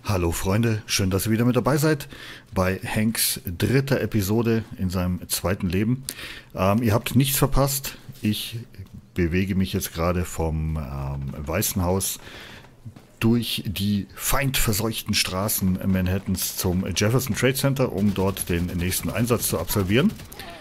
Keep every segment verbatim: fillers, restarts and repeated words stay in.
Hallo Freunde, schön, dass ihr wieder mit dabei seid bei Hanks dritter Episode in seinem zweiten Leben. Ähm, ihr habt nichts verpasst. Ich bewege mich jetzt gerade vom ähm, Weißen Haus durch die feindverseuchten Straßen Manhattans zum Jefferson Trade Center, um dort den nächsten Einsatz zu absolvieren.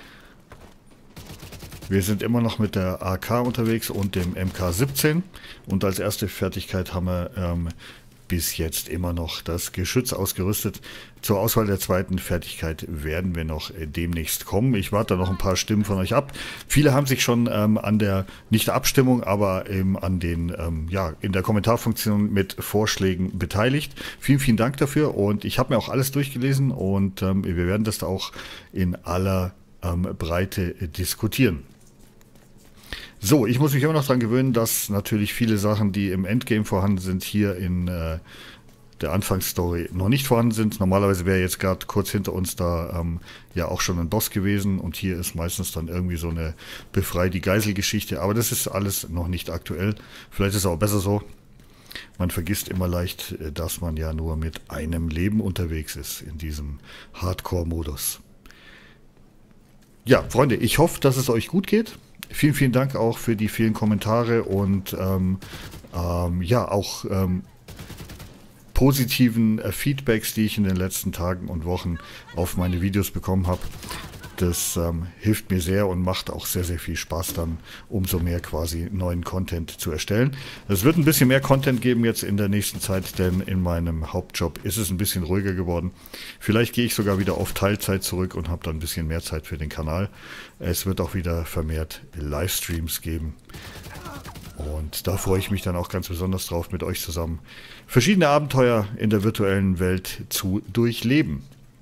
Wir sind immer noch mit der A K unterwegs und dem M K siebzehn und als erste Fertigkeit haben wir ähm, bis jetzt immer noch das Geschütz ausgerüstet. Zur Auswahl der zweiten Fertigkeit werden wir noch äh, demnächst kommen. Ich warte da noch ein paar Stimmen von euch ab. Viele haben sich schon ähm, an der, nicht der Abstimmung, aber eben an den, ähm, ja, in der Kommentarfunktion mit Vorschlägen beteiligt. Vielen, vielen Dank dafür und ich habe mir auch alles durchgelesen und ähm, wir werden das da auch in aller ähm, Breite äh, diskutieren. So, ich muss mich immer noch daran gewöhnen, dass natürlich viele Sachen, die im Endgame vorhanden sind, hier in äh, der Anfangsstory noch nicht vorhanden sind. Normalerweise wäre jetzt gerade kurz hinter uns da ähm, ja auch schon ein Boss gewesen und hier ist meistens dann irgendwie so eine Befrei die Geisel-Geschichte, aber das ist alles noch nicht aktuell. Vielleicht ist es auch besser so. Man vergisst immer leicht, dass man ja nur mit einem Leben unterwegs ist in diesem Hardcore-Modus. Ja, Freunde, ich hoffe, dass es euch gut geht. Vielen, vielen Dank auch für die vielen Kommentare und ähm, ähm, ja, auch ähm, positiven äh, Feedbacks, die ich in den letzten Tagen und Wochen auf meine Videos bekommen habe. Das ähm, hilft mir sehr und macht auch sehr, sehr viel Spaß dann, umso mehr quasi neuen Content zu erstellen. Es wird ein bisschen mehr Content geben jetzt in der nächsten Zeit, denn in meinem Hauptjob ist es ein bisschen ruhiger geworden. Vielleicht gehe ich sogar wieder auf Teilzeit zurück und habe dann ein bisschen mehr Zeit für den Kanal. Es wird auch wieder vermehrt Livestreams geben. Und da freue ich mich dann auch ganz besonders drauf, mit euch zusammen verschiedene Abenteuer in der virtuellen Welt zu durchleben.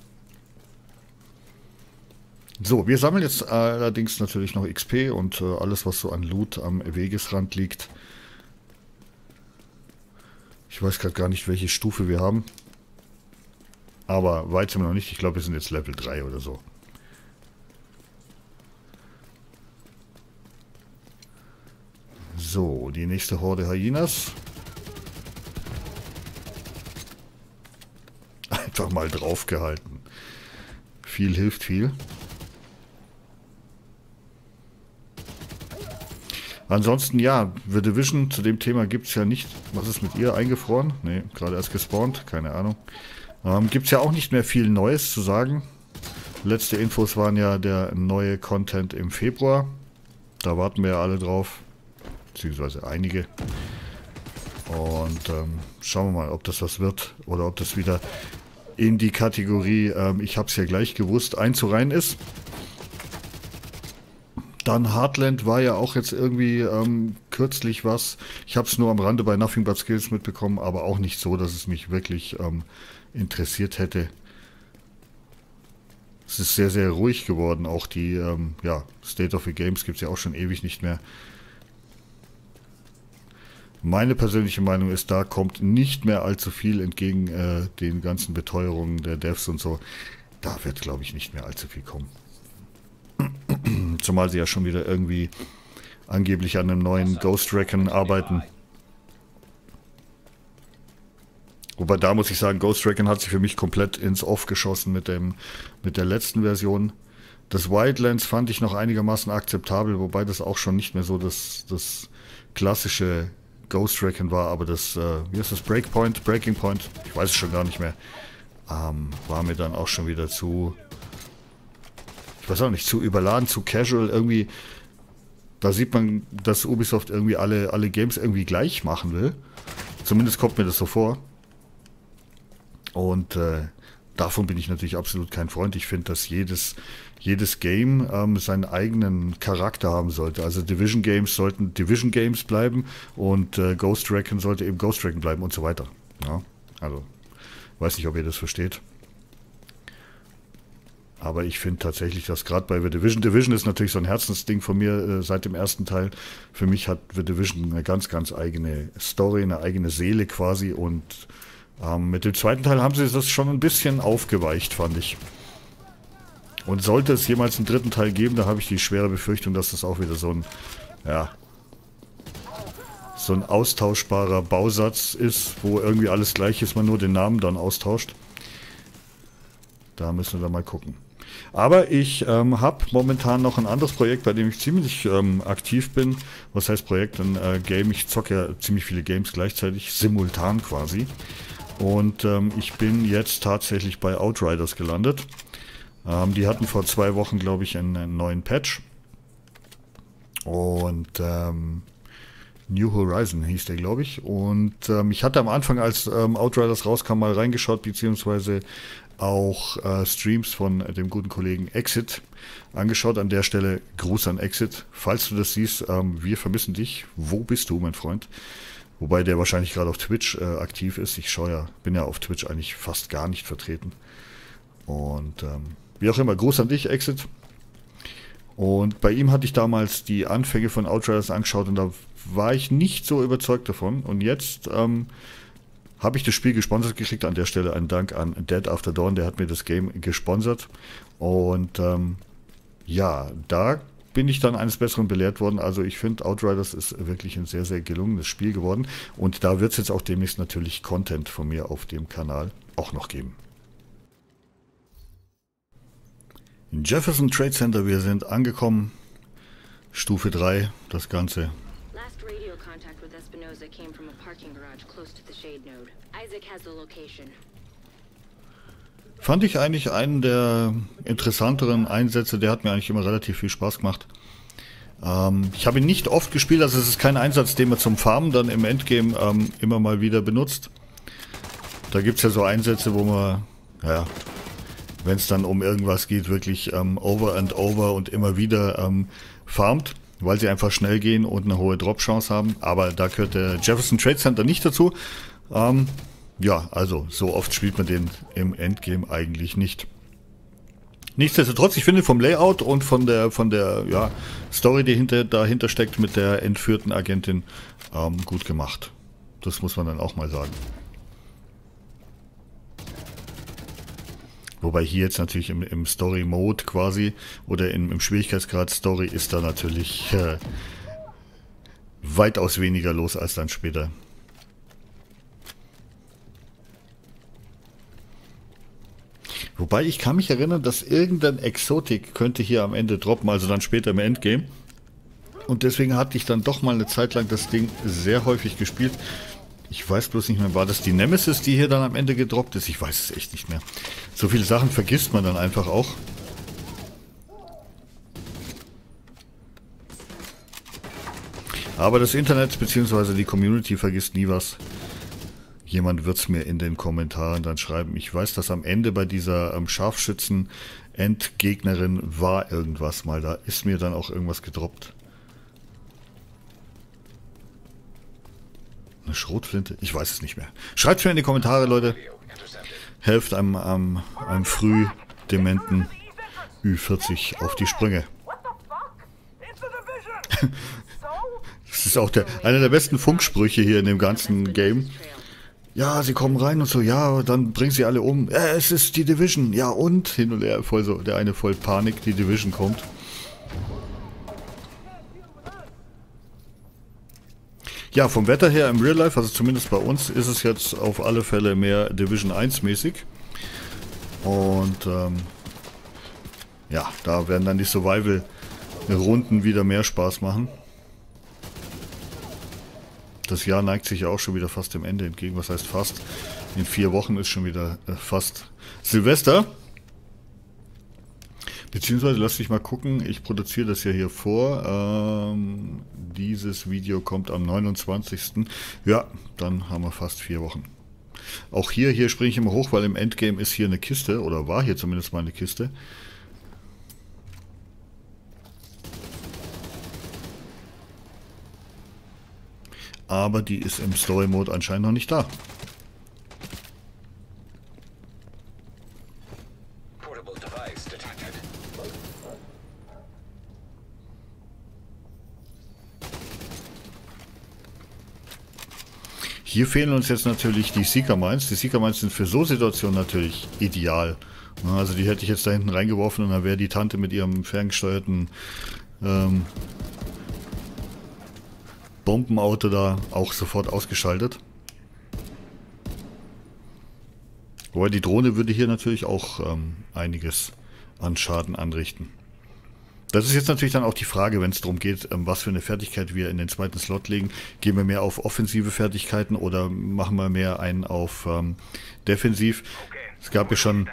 So, wir sammeln jetzt allerdings natürlich noch X P und äh, alles, was so an Loot am Wegesrand liegt. Ich weiß gerade gar nicht, welche Stufe wir haben. Aber weit sind wir noch nicht. Ich glaube, wir sind jetzt Level drei oder so. So, die nächste Horde Hyenas. Einfach mal draufgehalten. Viel hilft viel. Ansonsten, ja, The Division, zu dem Thema gibt es ja nicht. Was ist mit ihr eingefroren? Ne, gerade erst gespawnt, keine Ahnung. Ähm, gibt es ja auch nicht mehr viel Neues zu sagen. Letzte Infos waren ja der neue Content im Februar. Da warten wir ja alle drauf. Beziehungsweise einige. Und ähm, schauen wir mal, ob das was wird. Oder ob das wieder in die Kategorie, ähm, ich hab's ja gleich gewusst, einzureihen ist. Dann Heartland war ja auch jetzt irgendwie ähm, kürzlich was. Ich habe es nur am Rande bei Nothing But Skills mitbekommen, aber auch nicht so, dass es mich wirklich ähm, interessiert hätte. Es ist sehr, sehr ruhig geworden. Auch die ähm, ja, State of the Games gibt es ja auch schon ewig nicht mehr. Meine persönliche Meinung ist, da kommt nicht mehr allzu viel entgegen äh, den ganzen Beteuerungen der Devs und so. Da wird, glaube ich, nicht mehr allzu viel kommen. Zumal sie ja schon wieder irgendwie angeblich an einem neuen Ghost Recon arbeiten. Wobei da muss ich sagen, Ghost Recon hat sich für mich komplett ins Off geschossen mit, dem, mit der letzten Version. Das Wildlands fand ich noch einigermaßen akzeptabel, wobei das auch schon nicht mehr so das, das klassische Ghost Recon war, aber das, äh, wie heißt das, Breakpoint, Breaking Point, ich weiß es schon gar nicht mehr, ähm, war mir dann auch schon wieder zu... Ich weiß auch nicht, zu überladen, zu casual, irgendwie, da sieht man, dass Ubisoft irgendwie alle, alle Games irgendwie gleich machen will. Zumindest kommt mir das so vor. Und äh, davon bin ich natürlich absolut kein Freund. Ich finde, dass jedes, jedes Game ähm, seinen eigenen Charakter haben sollte. Also Division Games sollten Division Games bleiben und äh, Ghost Recon sollte eben Ghost Recon bleiben und so weiter. Ja, also, weiß nicht, ob ihr das versteht. Aber ich finde tatsächlich, dass gerade bei The Division, Division ist natürlich so ein Herzensding von mir äh, seit dem ersten Teil. Für mich hat The Division eine ganz, ganz eigene Story, eine eigene Seele quasi. Und ähm, mit dem zweiten Teil haben sie das schon ein bisschen aufgeweicht, fand ich. Und sollte es jemals einen dritten Teil geben, da habe ich die schwere Befürchtung, dass das auch wieder so ein, ja, so ein austauschbarer Bausatz ist, wo irgendwie alles gleich ist, man nur den Namen dann austauscht. Da müssen wir dann mal gucken. Aber ich ähm, habe momentan noch ein anderes Projekt, bei dem ich ziemlich ähm, aktiv bin. Was heißt Projekt? Ein äh, Game. Ich zocke ja ziemlich viele Games gleichzeitig, simultan quasi. Und ähm, ich bin jetzt tatsächlich bei Outriders gelandet. Ähm, die hatten vor zwei Wochen, glaube ich, einen, einen neuen Patch. Und ähm, New Horizon hieß der, glaube ich. Und ähm, ich hatte am Anfang, als ähm, Outriders rauskam, mal reingeschaut, beziehungsweise auch äh, Streams von dem guten Kollegen Exit angeschaut. An der Stelle Gruß an Exit. Falls du das siehst, ähm, wir vermissen dich. Wo bist du, mein Freund? Wobei der wahrscheinlich gerade auf Twitch äh, aktiv ist. Ich schaue ja, bin ja auf Twitch eigentlich fast gar nicht vertreten. Und ähm, wie auch immer, Gruß an dich, Exit. Und bei ihm hatte ich damals die Anfänge von Outriders angeschaut und da war ich nicht so überzeugt davon. Und jetzt ähm, habe ich das Spiel gesponsert gekriegt. An der Stelle ein Dank an Dead After Dawn, der hat mir das Game gesponsert. Und ähm, ja, da bin ich dann eines Besseren belehrt worden. Also ich finde, Outriders ist wirklich ein sehr, sehr gelungenes Spiel geworden. Und da wird es jetzt auch demnächst natürlich Content von mir auf dem Kanal auch noch geben. In Jefferson Trade Center, wir sind angekommen. Stufe drei, das Ganze. Last radio contact with Espinosa came from a parking garage close to the shade node. Isaac has the location. Fand ich eigentlich einen der interessanteren Einsätze, der hat mir eigentlich immer relativ viel Spaß gemacht. Ähm, ich habe ihn nicht oft gespielt, also es ist kein Einsatz, den man zum Farmen dann im Endgame ähm, immer mal wieder benutzt. Da gibt es ja so Einsätze, wo man, ja, wenn es dann um irgendwas geht, wirklich ähm, over and over und immer wieder ähm, farmt, weil sie einfach schnell gehen und eine hohe Drop-Chance haben. Aber da gehört der Jefferson Trade Center nicht dazu. Ähm, ja, also so oft spielt man den im Endgame eigentlich nicht. Nichtsdestotrotz, ich finde vom Layout und von der von der ja, Story, die hinter, dahinter steckt mit der entführten Agentin, ähm, gut gemacht. Das muss man dann auch mal sagen. Wobei hier jetzt natürlich im, im Story-Mode quasi oder im, im Schwierigkeitsgrad Story ist da natürlich äh, weitaus weniger los als dann später. Wobei ich kann mich erinnern, dass irgendein Exotik könnte hier am Ende droppen, also dann später im Endgame. Und deswegen hatte ich dann doch mal eine Zeit lang das Ding sehr häufig gespielt. Ich weiß bloß nicht mehr, war das die Nemesis, die hier dann am Ende gedroppt ist? Ich weiß es echt nicht mehr. So viele Sachen vergisst man dann einfach auch. Aber das Internet bzw. die Community vergisst nie was. Jemand wird es mir in den Kommentaren dann schreiben. Ich weiß, dass am Ende bei dieser ähm, Scharfschützen-Endgegnerin war irgendwas mal. Da ist mir dann auch irgendwas gedroppt. Eine Schrotflinte? Ich weiß es nicht mehr. Schreibt mir in die Kommentare, Leute. Helft einem, einem, einem früh dementen Ü vierzig auf die Sprünge. Das ist auch der, einer der besten Funksprüche hier in dem ganzen Game. Ja, sie kommen rein und so, ja, dann bringen sie alle um. Äh, es ist die Division. Ja, und? Hin und her, voll so, der eine voll Panik, die Division kommt. Ja, vom Wetter her im Real Life, also zumindest bei uns, ist es jetzt auf alle Fälle mehr Division eins mäßig. Und ähm, ja, da werden dann die Survival-Runden wieder mehr Spaß machen. Das Jahr neigt sich ja auch schon wieder fast dem Ende entgegen. Was heißt fast? In vier Wochen ist schon wieder äh, fast Silvester. Beziehungsweise, lass mich mal gucken, ich produziere das ja hier vor. Ähm, dieses Video kommt am neunundzwanzigsten Ja, dann haben wir fast vier Wochen. Auch hier, hier springe ich immer hoch, weil im Endgame ist hier eine Kiste, oder war hier zumindest mal eine Kiste. Aber die ist im Story-Mode anscheinend noch nicht da. Hier fehlen uns jetzt natürlich die Seeker Mines. Die Seeker Mines sind für so Situationen natürlich ideal. Also die hätte ich jetzt da hinten reingeworfen und dann wäre die Tante mit ihrem ferngesteuerten ähm, Bombenauto da auch sofort ausgeschaltet. Aber die Drohne würde hier natürlich auch ähm, einiges an Schaden anrichten. Das ist jetzt natürlich dann auch die Frage, wenn es darum geht, ähm, was für eine Fertigkeit wir in den zweiten Slot legen. Gehen wir mehr auf offensive Fertigkeiten oder machen wir mehr einen auf ähm, defensiv? Es gab ja schon...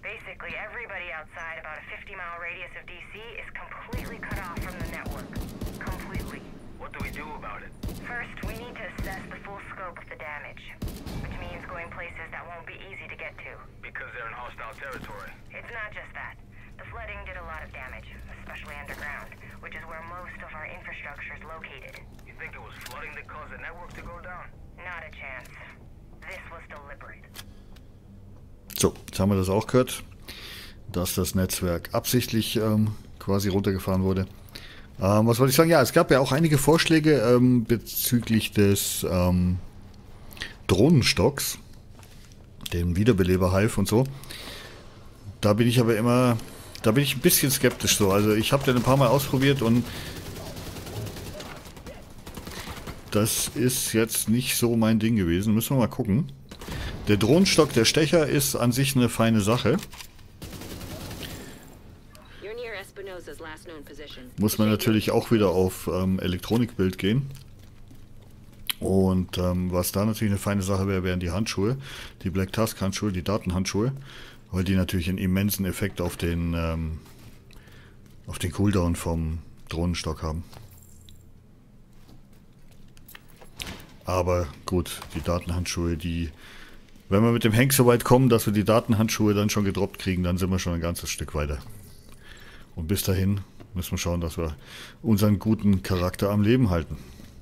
Flooding did a lot of damage, especially underground, which is where most of our infrastructure is located. You think it was flooding that caused the network to go down? Not a chance. This was deliberate. So, jetzt haben wir das auch gehört, dass das Netzwerk absichtlich ähm, quasi runtergefahren wurde. Ähm, was wollte ich sagen? Ja, es gab ja auch einige Vorschläge ähm, bezüglich des ähm, Drohnenstocks, dem Wiederbeleber-Hive und so. Da bin ich aber immer... Da bin ich ein bisschen skeptisch so. Also ich habe den ein paar Mal ausprobiert und das ist jetzt nicht so mein Ding gewesen. Müssen wir mal gucken. Der Drohnenstock, der Stecher, ist an sich eine feine Sache. Muss man natürlich auch wieder auf ähm, Elektronikbild gehen. Und ähm, was da natürlich eine feine Sache wäre, wären die Handschuhe. Die Black Tusk Handschuhe, die Datenhandschuhe. Weil die natürlich einen immensen Effekt auf den, ähm, auf den Cooldown vom Drohnenstock haben. Aber gut, die Datenhandschuhe, die... Wenn wir mit dem Hank so weit kommen, dass wir die Datenhandschuhe dann schon gedroppt kriegen, dann sind wir schon ein ganzes Stück weiter. Und bis dahin müssen wir schauen, dass wir unseren guten Charakter am Leben halten.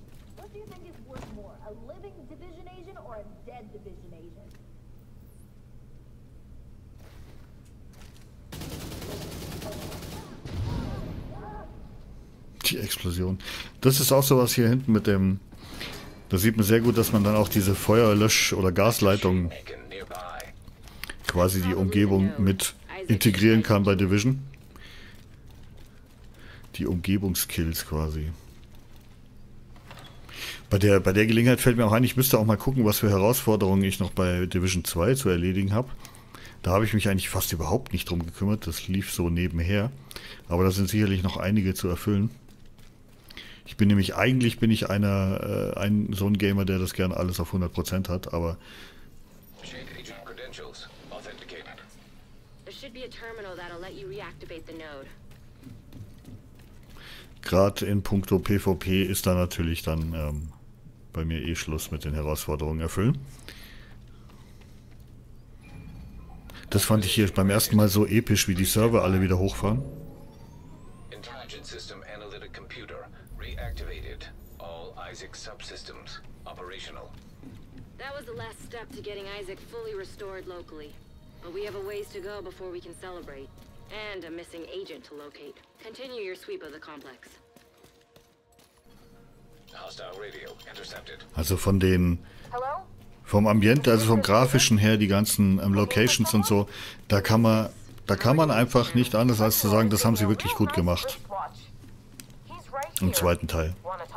Die Explosion. Das ist auch sowas hier hinten mit dem... Da sieht man sehr gut, dass man dann auch diese Feuerlösch- oder Gasleitung quasi die Umgebung mit integrieren kann bei Division. Die Umgebungskills quasi. Bei der, bei der Gelegenheit fällt mir auch ein, ich müsste auch mal gucken, was für Herausforderungen ich noch bei Division zwei zu erledigen habe. Da habe ich mich eigentlich fast überhaupt nicht drum gekümmert. Das lief so nebenher. Aber da sind sicherlich noch einige zu erfüllen. Ich bin nämlich, eigentlich bin ich einer, äh, ein, so ein Gamer, der das gerne alles auf hundert Prozent hat, aber... Gerade in puncto PvP ist da natürlich dann ähm, bei mir eh Schluss mit den Herausforderungen erfüllen. Das fand ich hier beim ersten Mal so episch, wie die Server alle wieder hochfahren. Isaac subsystems operational. That was the last step to getting Isaac fully restored locally. But we have a ways to go before we can celebrate. And a missing agent to locate. Continue your sweep of the complex. Hostile radio intercepted. Also von den... Vom Ambiente, also vom Grafischen her, die ganzen ähm, Locations und so, da kann man, da kann man einfach nicht anders als zu sagen, das haben sie wirklich gut gemacht. Im zweiten Teil.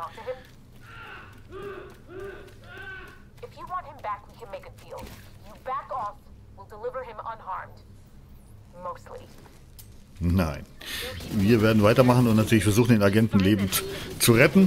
Nein. Wir werden weitermachen und natürlich versuchen, den Agenten lebend zu retten.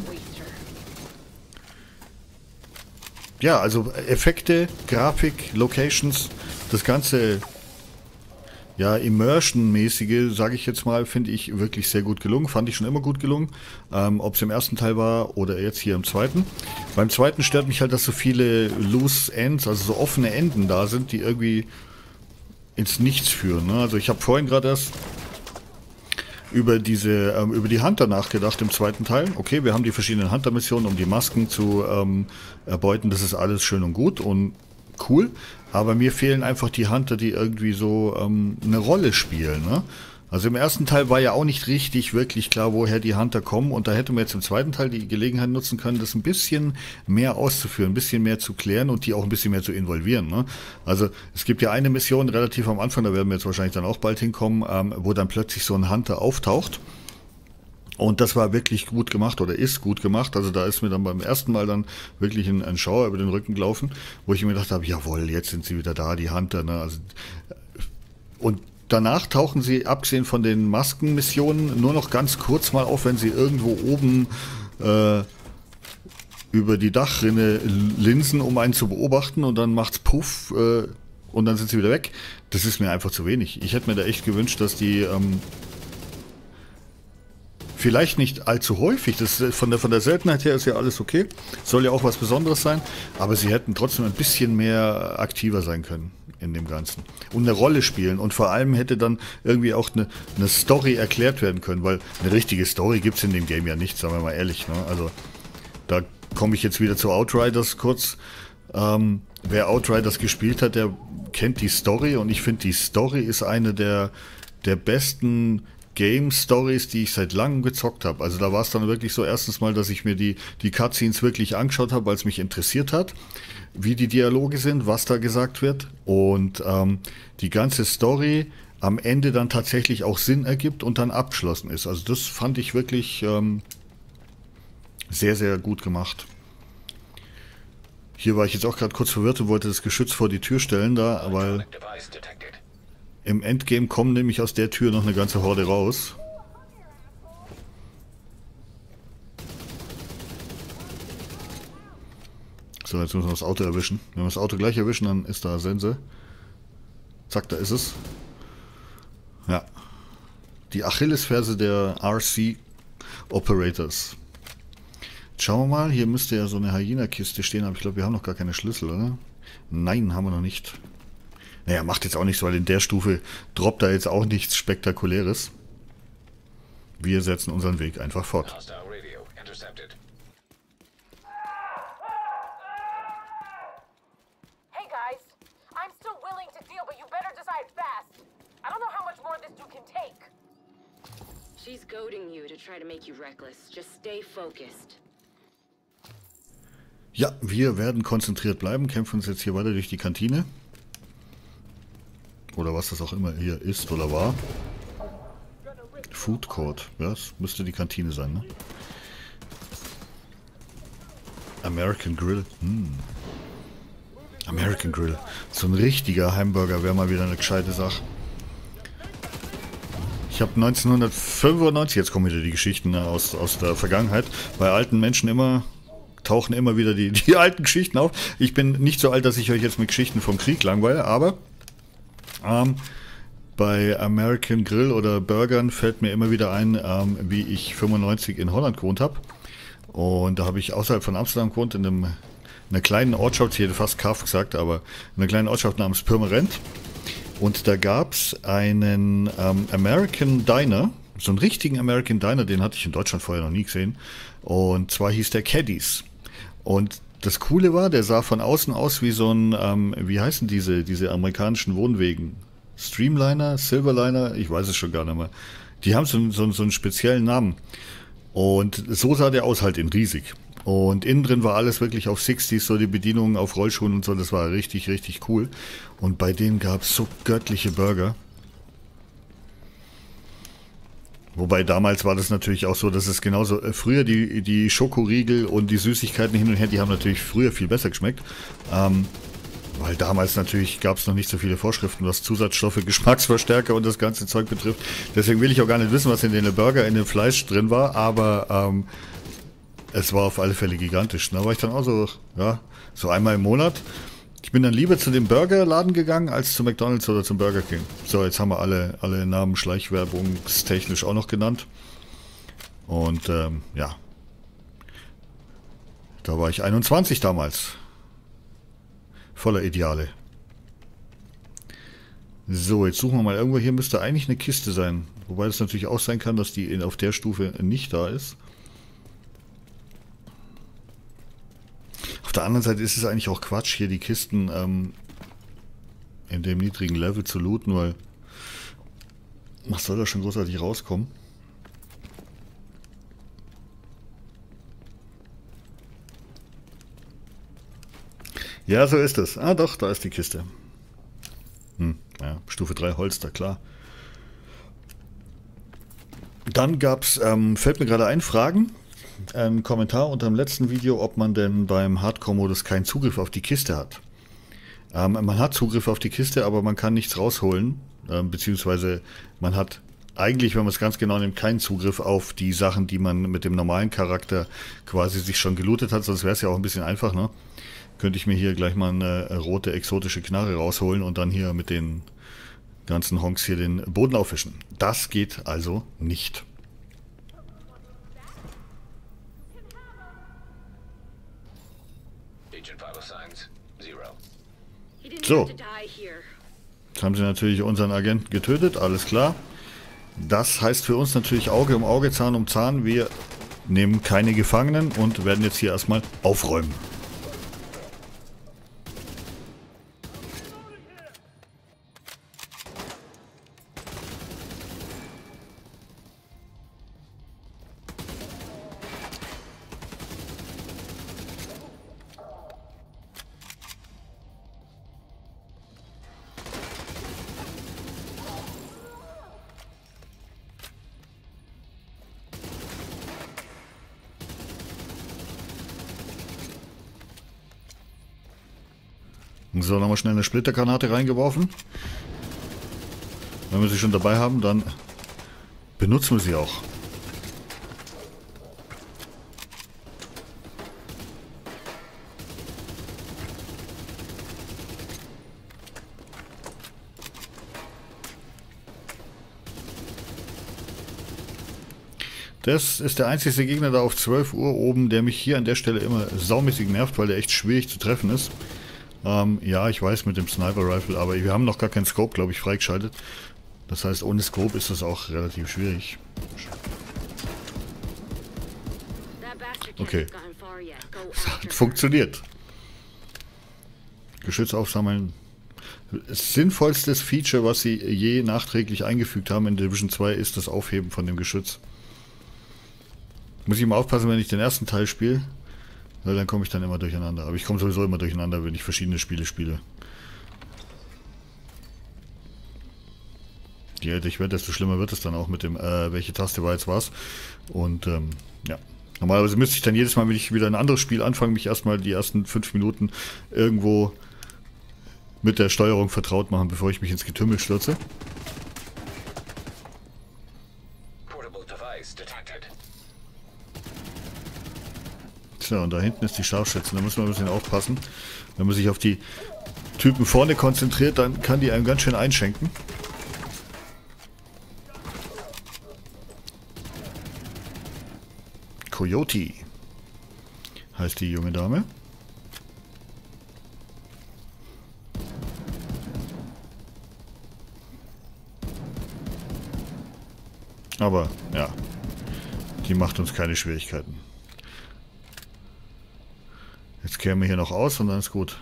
Ja, also Effekte, Grafik, Locations, das ganze, ja, Immersion-mäßige, sage ich jetzt mal, finde ich wirklich sehr gut gelungen. Fand ich schon immer gut gelungen, ähm, ob es im ersten Teil war oder jetzt hier im zweiten. Beim zweiten stört mich halt, dass so viele Loose Ends, also so offene Enden da sind, die irgendwie ins Nichts führen. Ne? Also ich habe vorhin gerade erst über diese, ähm, über die Hunter nachgedacht im zweiten Teil. Okay, wir haben die verschiedenen Hunter-Missionen, um die Masken zu ähm, erbeuten. Das ist alles schön und gut und cool. Aber mir fehlen einfach die Hunter, die irgendwie so ähm, eine Rolle spielen. Ne? Also im ersten Teil war ja auch nicht richtig wirklich klar, woher die Hunter kommen. Und da hätte man jetzt im zweiten Teil die Gelegenheit nutzen können, das ein bisschen mehr auszuführen, ein bisschen mehr zu klären und die auch ein bisschen mehr zu involvieren. Ne? Also es gibt ja eine Mission relativ am Anfang, da werden wir jetzt wahrscheinlich dann auch bald hinkommen, ähm, wo dann plötzlich so ein Hunter auftaucht. Und das war wirklich gut gemacht oder ist gut gemacht. Also da ist mir dann beim ersten Mal dann wirklich ein, ein Schauer über den Rücken gelaufen, wo ich mir gedacht habe, jawohl, jetzt sind sie wieder da, die Hunter. Ne? Also, und danach tauchen sie, abgesehen von den Maskenmissionen, nur noch ganz kurz mal auf, wenn sie irgendwo oben äh, über die Dachrinne linsen, um einen zu beobachten, und dann macht's Puff äh, und dann sind sie wieder weg. Das ist mir einfach zu wenig. Ich hätte mir da echt gewünscht, dass die ähm, vielleicht nicht allzu häufig, das ist, von der, von der Seltenheit her ist ja alles okay, soll ja auch was Besonderes sein, aber sie hätten trotzdem ein bisschen mehr aktiver sein können in dem Ganzen und eine Rolle spielen, und vor allem hätte dann irgendwie auch eine, eine Story erklärt werden können, weil eine richtige Story gibt es in dem Game ja nicht, sagen wir mal ehrlich, ne? Also da komme ich jetzt wieder zu Outriders kurz. Ähm, wer Outriders gespielt hat, der kennt die Story, und ich finde, die Story ist eine der, der besten Game-Stories, die ich seit langem gezockt habe. Also da war es dann wirklich so, erstens mal, dass ich mir die, die Cutscenes wirklich angeschaut habe, weil es mich interessiert hat, wie die Dialoge sind, was da gesagt wird, und ähm, die ganze Story am Ende dann tatsächlich auch Sinn ergibt und dann abgeschlossen ist. Also das fand ich wirklich ähm, sehr, sehr gut gemacht. Hier war ich jetzt auch gerade kurz verwirrt und wollte das Geschütz vor die Tür stellen, da, weil im Endgame kommen nämlich aus der Tür noch eine ganze Horde raus. So, jetzt müssen wir das Auto erwischen. Wenn wir das Auto gleich erwischen, dann ist da Sense. Zack, da ist es. Ja. Die Achillesferse der R C Operators. Jetzt schauen wir mal, hier müsste ja so eine Hyena-Kiste stehen, aber ich glaube, wir haben noch gar keine Schlüssel, oder? Nein, haben wir noch nicht. Naja, macht jetzt auch nichts, weil in der Stufe droppt da jetzt auch nichts Spektakuläres. Wir setzen unseren Weg einfach fort. Hey guys, I'm still willing to deal, but you better decide fast. I don't know how much more this dude can take. She's goading you to try to make you reckless. Just stay focused. Ja, wir werden konzentriert bleiben, kämpfen uns jetzt hier weiter durch die Kantine. Oder was das auch immer hier ist oder war. Food Court, ja, das müsste die Kantine sein, ne? American Grill, hm. American Grill. So ein richtiger Hamburger wäre mal wieder eine gescheite Sache. Ich habe neunzehnhundertfünfundneunzig, jetzt kommen wieder die Geschichten, ne, aus, aus der Vergangenheit, bei alten Menschen immer, tauchen immer wieder die, die alten Geschichten auf. Ich bin nicht so alt, dass ich euch jetzt mit Geschichten vom Krieg langweile, aber ähm, bei American Grill oder Burgern fällt mir immer wieder ein, ähm, wie ich fünfundneunzig in Holland gewohnt habe. Und da habe ich außerhalb von Amsterdam gewohnt, in einem, einer kleinen Ortschaft, ich hätte fast Kaff gesagt, aber in einer kleinen Ortschaft namens Purmerend. Und da gab es einen ähm, American Diner, so einen richtigen American Diner, den hatte ich in Deutschland vorher noch nie gesehen. Und zwar hieß der Caddies. Und das Coole war, der sah von außen aus wie so ein, ähm, wie heißen diese, diese amerikanischen Wohnwegen? Streamliner, Silverliner, ich weiß es schon gar nicht mehr. Die haben so, so, so einen speziellen Namen. Und so sah der aus, halt in riesig. Und innen drin war alles wirklich auf sechziger, so die Bedienungen auf Rollschuhen und so, das war richtig, richtig cool. Und bei denen gab es so göttliche Burger. Wobei damals war das natürlich auch so, dass es genauso, äh, früher die, die Schokoriegel und die Süßigkeiten hin und her, die haben natürlich früher viel besser geschmeckt. Ähm, weil damals natürlich gab es noch nicht so viele Vorschriften, was Zusatzstoffe, Geschmacksverstärker und das ganze Zeug betrifft. Deswegen will ich auch gar nicht wissen, was in den Burger, in dem Fleisch drin war, aber ähm, es war auf alle Fälle gigantisch. Da war ich dann auch so, ja, so einmal im Monat. Ich bin dann lieber zu dem Burgerladen gegangen, als zu McDonald's oder zum Burger King. So, jetzt haben wir alle, alle Namen schleichwerbungstechnisch auch noch genannt. Und ähm, ja, da war ich einundzwanzig damals. Voller Ideale. So, jetzt suchen wir mal irgendwo. Hier müsste eigentlich eine Kiste sein. Wobei es natürlich auch sein kann, dass die in, auf der Stufe nicht da ist. Auf der anderen Seite ist es eigentlich auch Quatsch, hier die Kisten ähm, in dem niedrigen Level zu looten, weil was soll da schon großartig rauskommen? Ja, so ist es. Ah doch, da ist die Kiste. Hm, ja, Stufe drei Holster, klar. Dann gab es, ähm, fällt mir gerade ein, Fragen. Ein Kommentar unter dem letzten Video, ob man denn beim Hardcore-Modus keinen Zugriff auf die Kiste hat. Ähm, man hat Zugriff auf die Kiste, aber man kann nichts rausholen. Ähm, beziehungsweise man hat eigentlich, wenn man es ganz genau nimmt, keinen Zugriff auf die Sachen, die man mit dem normalen Charakter quasi sich schon gelootet hat. Sonst wäre es ja auch ein bisschen einfach, ne? Könnte ich mir hier gleich mal eine rote exotische Knarre rausholen und dann hier mit den ganzen Honks hier den Boden aufwischen. Das geht also nicht. So. Jetzt haben sie natürlich unseren Agenten getötet, alles klar. Das heißt für uns natürlich Auge um Auge, Zahn um Zahn. Wir nehmen keine Gefangenen und werden jetzt hier erstmal aufräumen. So, nochmal schnell eine Splittergranate reingeworfen. Wenn wir sie schon dabei haben, dann benutzen wir sie auch. Das ist der einzige Gegner da auf zwölf Uhr oben, der mich hier an der Stelle immer saumäßig nervt, weil der echt schwierig zu treffen ist. Ähm, ja, ich weiß mit dem Sniper Rifle, aber wir haben noch gar keinen Scope, glaube ich, freigeschaltet. Das heißt, ohne Scope ist das auch relativ schwierig. Okay. Das hat funktioniert. Geschütz aufsammeln. Das sinnvollste Feature, was sie je nachträglich eingefügt haben in Division zwei, ist das Aufheben von dem Geschütz. Muss ich mal aufpassen, wenn ich den ersten Teil spiele. Weil dann komme ich dann immer durcheinander. Aber ich komme sowieso immer durcheinander, wenn ich verschiedene Spiele spiele. Je älter ich werde, desto schlimmer wird es dann auch mit dem, äh, welche Taste war jetzt was. Und, ähm, ja. Normalerweise müsste ich dann jedes Mal, wenn ich wieder ein anderes Spiel anfange, mich erstmal die ersten fünf Minuten irgendwo mit der Steuerung vertraut machen, bevor ich mich ins Getümmel stürze. So, und da hinten ist die Scharfschütze. Da muss man ein bisschen aufpassen. Wenn man sich auf die Typen vorne konzentriert, dann kann die einem ganz schön einschenken. Coyote heißt die junge Dame. Aber, ja, die macht uns keine Schwierigkeiten. Jetzt kehren wir hier noch aus und dann ist gut.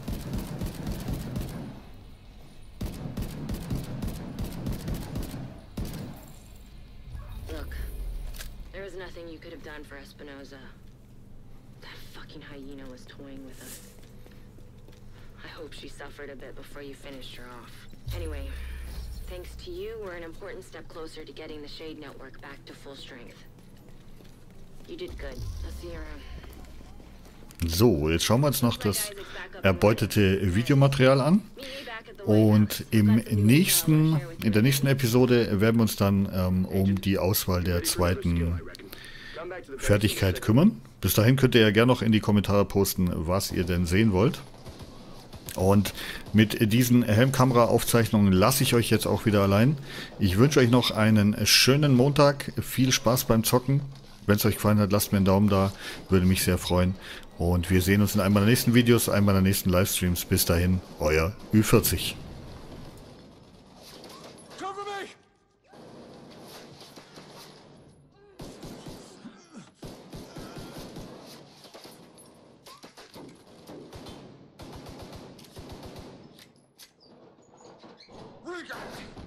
Look, there was nothing you could have done for Espinosa. That fucking hyena was toying with us. I hope she suffered a bit before you finished her off. Anyway, thanks to you, we're an important step closer to getting the Shade Network back to full strength. You did good. I'll see you around. So, jetzt schauen wir uns noch das erbeutete Videomaterial an. Und im nächsten, in der nächsten Episode werden wir uns dann ähm, um die Auswahl der zweiten Fertigkeit kümmern. Bis dahin könnt ihr ja gerne noch in die Kommentare posten, was ihr denn sehen wollt. Und mit diesen Helmkamera-Aufzeichnungen lasse ich euch jetzt auch wieder allein. Ich wünsche euch noch einen schönen Montag, viel Spaß beim Zocken. Wenn es euch gefallen hat, lasst mir einen Daumen da, würde mich sehr freuen. Und wir sehen uns in einem meiner nächsten Videos, einem meiner nächsten Livestreams. Bis dahin, euer Ü vierzig. Riga!